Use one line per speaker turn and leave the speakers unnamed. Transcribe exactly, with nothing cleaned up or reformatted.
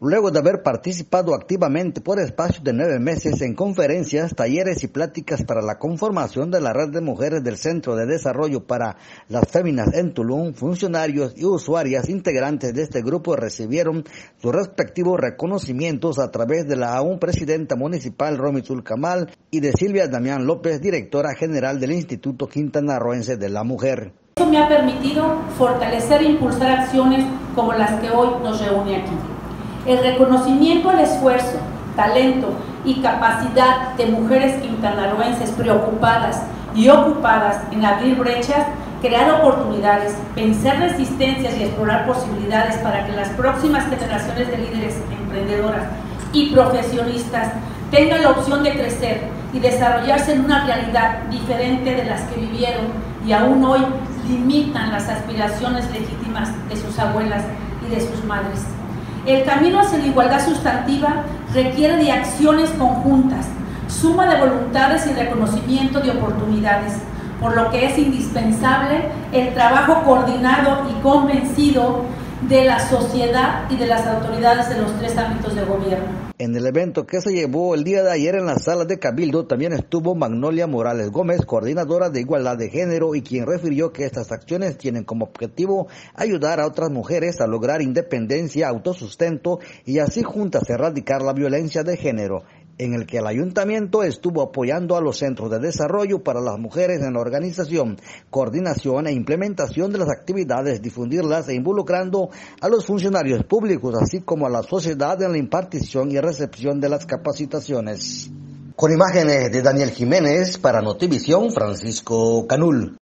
luego de haber participado activamente por espacio de nueve meses en conferencias, talleres y pláticas para la conformación de la red de mujeres del Centro de Desarrollo para las Féminas en Tulum. Funcionarios y usuarias integrantes de este grupo recibieron sus respectivos reconocimientos a través de la aún presidenta municipal Romy Zulcamal y de Silvia Damián López, directora general del Instituto Quintanarroense de la Mujer.
Eso me ha permitido fortalecer e impulsar acciones como las que hoy nos reúne aquí. El reconocimiento al esfuerzo, talento y capacidad de mujeres quintanarroenses preocupadas y ocupadas en abrir brechas, crear oportunidades, vencer resistencias y explorar posibilidades para que las próximas generaciones de líderes emprendedoras y profesionistas tengan la opción de crecer y desarrollarse en una realidad diferente de las que vivieron y aún hoy limitan las aspiraciones legítimas de sus abuelas y de sus madres. El camino hacia la igualdad sustantiva requiere de acciones conjuntas, suma de voluntades y reconocimiento de oportunidades, por lo que es indispensable el trabajo coordinado y convencido de la sociedad y de las autoridades de los tres ámbitos de gobierno.
En el evento que se llevó el día de ayer en la sala de Cabildo también estuvo Magnolia Morales Gómez, coordinadora de Igualdad de Género, y quien refirió que estas acciones tienen como objetivo ayudar a otras mujeres a lograr independencia, autosustento y así juntas erradicar la violencia de género, en el que el ayuntamiento estuvo apoyando a los centros de desarrollo para las mujeres en la organización, coordinación e implementación de las actividades, difundirlas e involucrando a los funcionarios públicos, así como a la sociedad en la impartición y recepción de las capacitaciones. Con imágenes de Daniel Jiménez, para Notivisión, Francisco Canul.